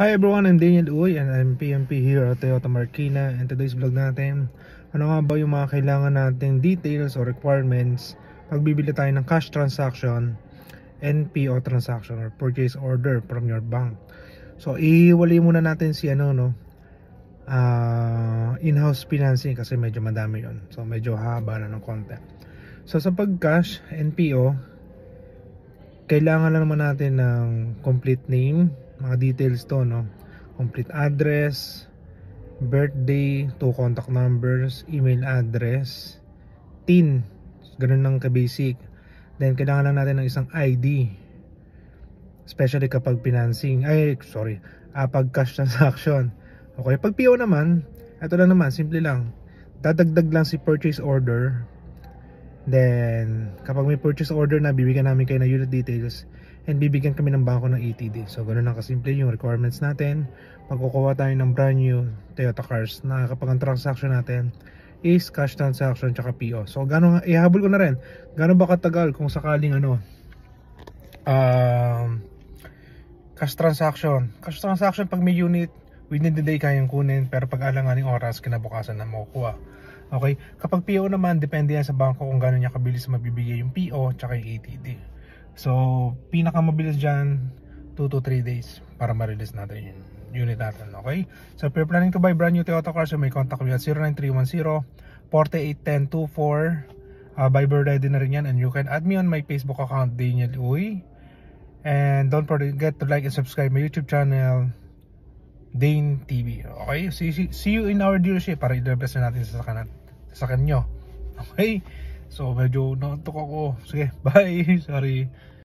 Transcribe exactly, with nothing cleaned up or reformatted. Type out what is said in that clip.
Hi everyone, I'm Daniel Uy and I'm P M P here at Toyota Marikina, and today's vlog natin, ano nga ba yung mga kailangan nating details or requirements pag bibili tayo ng cash transaction, N P O transaction or purchase order from your bank. So ihiwalay muna natin si ano no uh, in-house financing kasi medyo madami yon. So medyo haba na ng konti. So sa pag cash N P O, kailangan lang naman natin ng complete name, mga details to no, complete address, birthday, two contact numbers, email address, T I N, ganun lang ka basic. Then kailangan lang natin ng isang I D, especially kapag financing, ay sorry, ah, pag cash transaction. Okay, pag P O naman, ito lang naman, simple lang, dadagdag lang si purchase order. Then kapag may purchase order na, bibigyan namin kayo ng unit details and bibigyan kami ng bangko ng E T D. So ganun lang kasimple yung requirements natin pag kukuha tayo ng brand new Toyota cars, na kapag ang transaction natin is cash transaction tsaka P O. So gano'n, ihabol ko na rin, gano'n ba katagal kung sakaling ano um, cash transaction cash transaction pag may unit within the day kayang kunin, pero pag alanganing oras kinabukasan na makukuha. Okay, kapag P O naman, depende yan sa bangko kung gano'n niya kabilis mabibigay yung P O tsaka yung E T D. So pinakamabilis dyan, two to three days para ma-release natin yung unit natin. Okay, so if you're planning to buy brand new Toyota cars, so may contact me at zero nine three one zero, four eight one zero, two four. uh, Viber ready na rin yan, and you can add me on my Facebook account, Daniel Uy. And don't forget to like and subscribe my YouTube channel, Dane T V. Okay, see, see, see you in our dealership para i-replace na natin sa sasakyan, sasakyan nyo. Okay, so medyo naantok ako. Sige, bye. Sorry.